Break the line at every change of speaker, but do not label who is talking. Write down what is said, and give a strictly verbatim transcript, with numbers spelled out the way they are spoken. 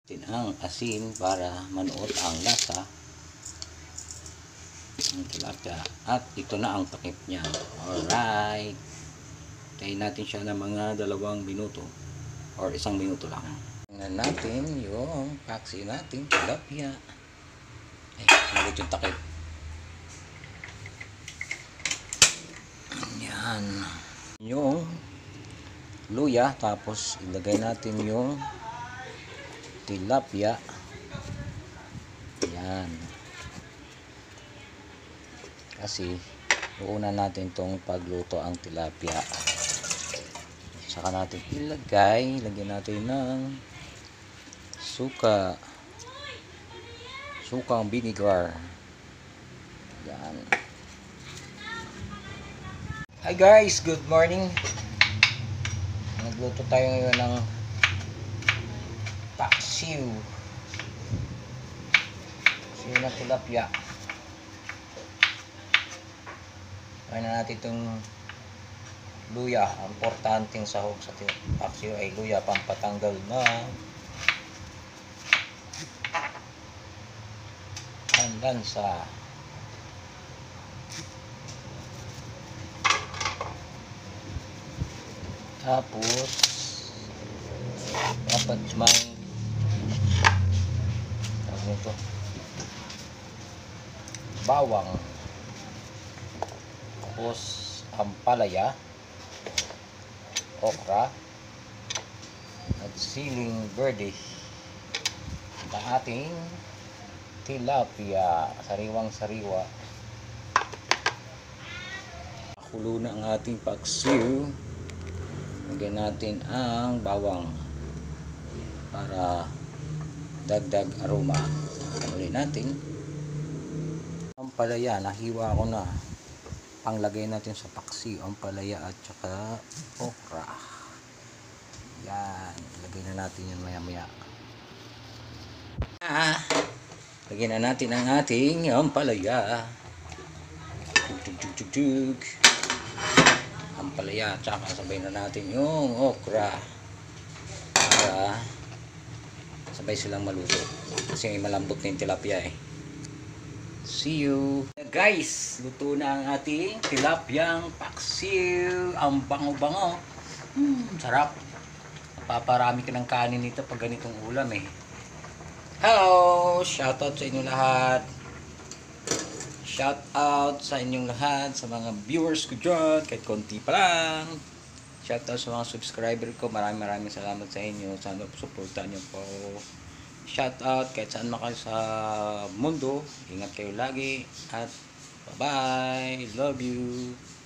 Din ang asin para manuot ang lasa ng tilapia. At ito na ang takip niya. Alright. Tayin natin siya ng mga dalawang minuto or isang minuto lang. Tingnan natin yung paksi natin tilapia. Ay, malit yung takip. Yan. Yung luya, tapos ilagay natin yung tilapia. Yan. Kasi uuna natin tong pagluto ang tilapia. Saka natin ilagay, lagyan natin ng suka. Sukang vinegar. Yan. Hi guys, good morning. Nagluto tayo ngayon ng paksiw. Paksiw na tilapia. Kain na natin itong luya. Ang importanteng sahog sa paksiw ay luya, pampatanggal na ang lansa. Tapos dapat may tawag nito, bawang, tapos ampalaya, okra at siling verde. Ang ating tilapia, sariwang sariwa. Kulo na ang ating paksiw. Lagyan natin ang bawang para dagdag aroma. Ulit natin ang palaya, nahiwa ko na. Panglagay natin sa paksiw ang palaya at saka okra. Yan, lagay na natin yan maya maya. Ah, lagyan na natin ang ating ang palaya. Tug tug tug tug. Ang palaya, tsaka sabay na natin yung okra para sabay silang maluto kasi malambot na yung tilapia eh. See you guys, luto na ang ating tilapyang paksiw. Ang bango-bango, hmm, sarap. Paparami ka ng kanin nito pag ganitong ulam eh. Hello, shoutout sa inyo lahat. Shout out sa inyong lahat, sa mga viewers ko dyan, kahit konti pa lang. Shout out sa mga subscriber ko, maraming maraming salamat sa inyo. Sana supportan nyo po. Shout out kahit saan makayo sa mundo. Ingat kayo lagi at bye bye, love you.